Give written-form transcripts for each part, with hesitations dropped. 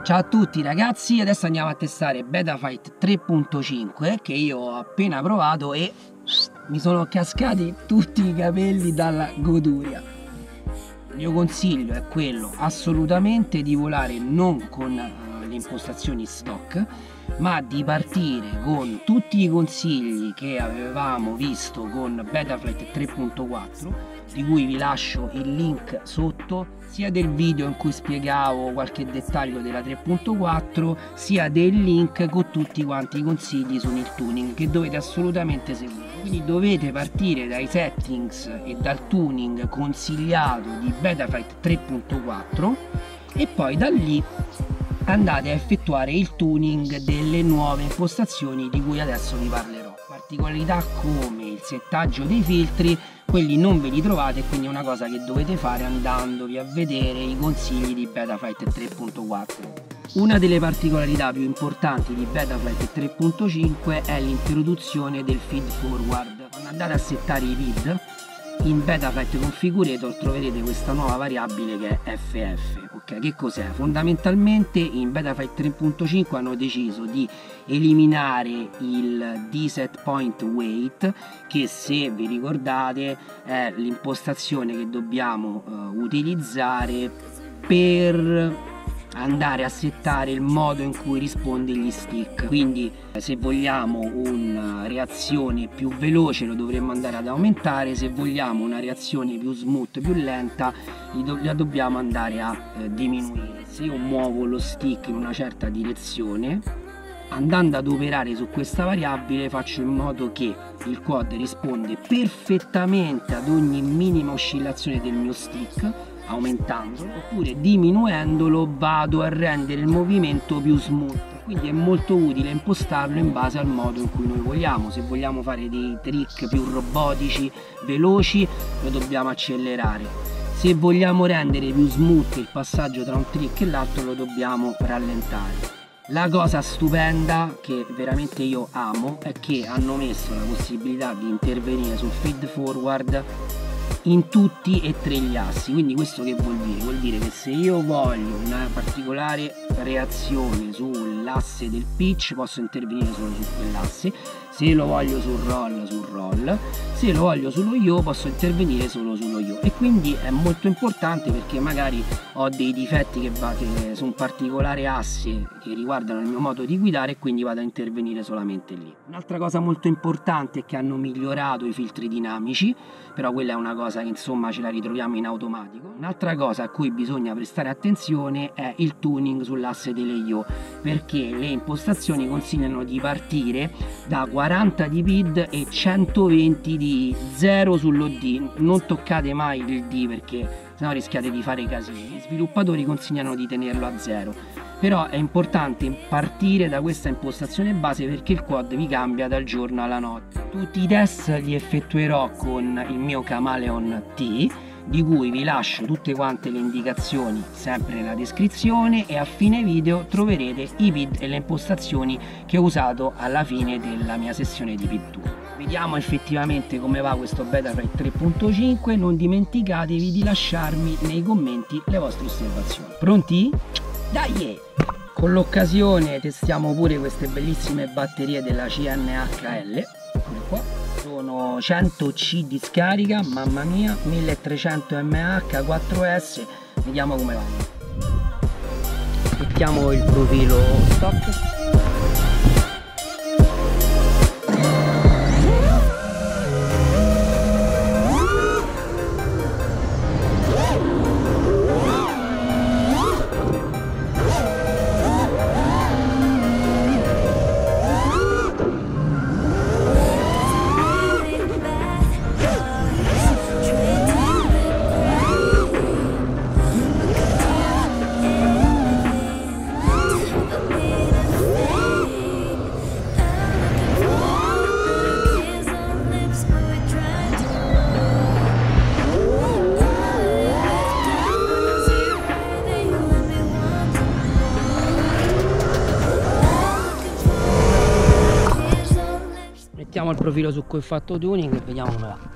Ciao a tutti ragazzi, adesso andiamo a testare Betaflight 3.5 che io ho appena provato e mi sono cascati tutti i capelli dalla goduria. Il mio consiglio è quello assolutamente di volare non con le impostazioni stock, ma di partire con tutti i consigli che avevamo visto con Betaflight 3.4, di cui vi lascio il link sotto, sia del video in cui spiegavo qualche dettaglio della 3.4, sia del link con tutti quanti i consigli sul tuning che dovete assolutamente seguire. Quindi dovete partire dai settings e dal tuning consigliato di Betaflight 3.4 e poi da lì andate a effettuare il tuning delle nuove impostazioni di cui adesso vi parlerò. Particolarità come il settaggio dei filtri, quelli non ve li trovate, quindi è una cosa che dovete fare andandovi a vedere i consigli di Betaflight 3.4. Una delle particolarità più importanti di Betaflight 3.5 è l'introduzione del feed forward. Quando andate a settare i feed in Betaflight Configurator troverete questa nuova variabile che è FF. Ok, che cos'è? Fondamentalmente in Betaflight 3.5 hanno deciso di eliminare il Deset Point Weight, che se vi ricordate è l'impostazione che dobbiamo utilizzare per andare a settare il modo in cui risponde gli stick. Quindi se vogliamo una reazione più veloce lo dovremmo andare ad aumentare, se vogliamo una reazione più smooth, più lenta, la dobbiamo andare a diminuire. Se io muovo lo stick in una certa direzione, andando ad operare su questa variabile faccio in modo che il quad risponde perfettamente ad ogni minima oscillazione del mio stick, aumentandolo, oppure diminuendolo vado a rendere il movimento più smooth. Quindi è molto utile impostarlo in base al modo in cui noi vogliamo. Se vogliamo fare dei trick più robotici, veloci, lo dobbiamo accelerare. Se vogliamo rendere più smooth il passaggio tra un trick e l'altro, lo dobbiamo rallentare. La cosa stupenda che veramente io amo è che hanno messo la possibilità di intervenire sul feed forward in tutti e tre gli assi. Quindi questo che vuol dire? Vuol dire che se io voglio una particolare reazione sull'asse del pitch posso intervenire solo su quell'asse, se lo voglio sul roll, se lo voglio sullo yaw posso intervenire solo sullo yaw. E quindi è molto importante perché magari ho dei difetti che su un particolare asse che riguardano il mio modo di guidare e quindi vado a intervenire solamente lì. Un'altra cosa molto importante è che hanno migliorato i filtri dinamici, però quella è una cosa che insomma ce la ritroviamo in automatico. Un'altra cosa a cui bisogna prestare attenzione è il tuning sull'asse delle yaw, perché le impostazioni consigliano di partire da 40 di PID e 120 di 0 sullo D. Non toccate mai il D perché sennò rischiate di fare casini. Gli sviluppatori consigliano di tenerlo a 0, però è importante partire da questa impostazione base perché il quad vi cambia dal giorno alla notte. Tutti i test li effettuerò con il mio Chameleon T, di cui vi lascio tutte quante le indicazioni sempre nella descrizione, e a fine video troverete i PID e le impostazioni che ho usato alla fine della mia sessione di PID Tour. Vediamo effettivamente come va questo Betaflight 3.5, non dimenticatevi di lasciarmi nei commenti le vostre osservazioni. Pronti? Dai! Con l'occasione testiamo pure queste bellissime batterie della CNHL, eccole qua. Sono 100 C di scarica, mamma mia, 1300 mAh 4S, vediamo come vanno. Mettiamo il profilo stock. Mettiamo il profilo su cui ho fatto tuning e vediamo come va.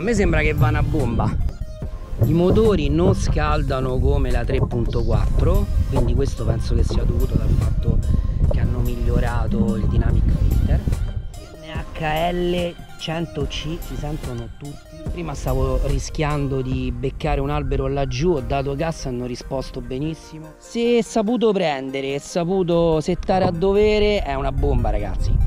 me sembra che va una bomba. I motori non scaldano come la 3.4, quindi questo penso che sia dovuto dal fatto che hanno migliorato il dynamic filter. NHL 100C si sentono tutti. Prima stavo rischiando di beccare un albero laggiù, ho dato gas e hanno risposto benissimo. Se saputo prendere e saputo settare a dovere è una bomba, ragazzi.